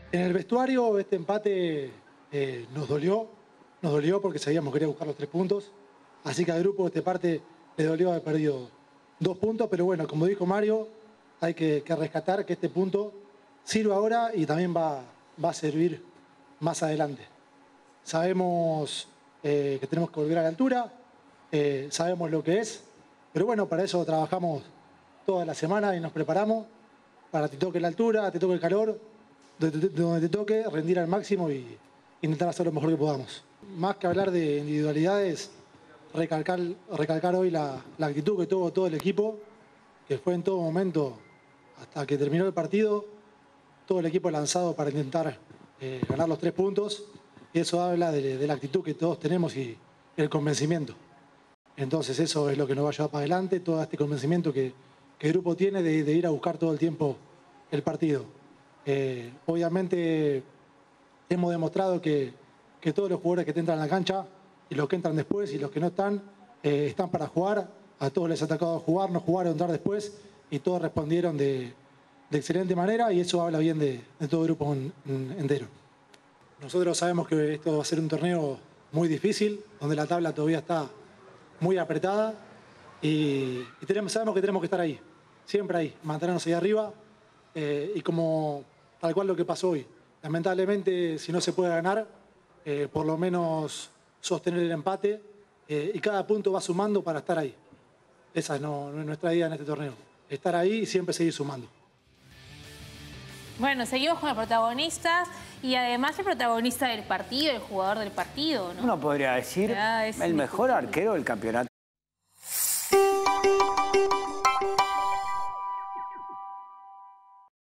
En el vestuario este empate nos dolió porque sabíamos que quería buscar los 3 puntos. Así que al grupo de esta parte le dolió haber perdido 2 puntos, pero bueno, como dijo Mario, hay que rescatar que este punto sirva ahora y también va a servir más adelante. Sabemos que tenemos que volver a la altura, sabemos lo que es, pero bueno, para eso trabajamos toda la semana y nos preparamos para que te toque la altura, te toque el calor, donde te toque, rendir al máximo y intentar hacer lo mejor que podamos. Más que hablar de individualidades, recalcar hoy la actitud que tuvo todo el equipo, que fue en todo momento, hasta que terminó el partido, todo el equipo lanzado para intentar ganar los 3 puntos. Y eso habla de la actitud que todos tenemos y el convencimiento. Entonces eso es lo que nos va a llevar para adelante, todo este convencimiento que el grupo tiene de ir a buscar todo el tiempo el partido. Obviamente hemos demostrado que todos los jugadores que entran a la cancha y los que entran después y los que no están para jugar. A todos les ha tocado jugar, no jugar o entrar después y todos respondieron de excelente manera y eso habla bien de todo el grupo entero. Nosotros sabemos que esto va a ser un torneo muy difícil, donde la tabla todavía está muy apretada y sabemos que tenemos que estar ahí, siempre ahí, mantenernos ahí arriba y como tal cual lo que pasó hoy. Lamentablemente, si no se puede ganar, por lo menos sostener el empate y cada punto va sumando para estar ahí. Esa no es nuestra idea en este torneo, estar ahí y siempre seguir sumando. Bueno, seguimos con el protagonista y además el protagonista del partido, el jugador del partido, ¿no? Uno podría decir el mejor arquero del campeonato.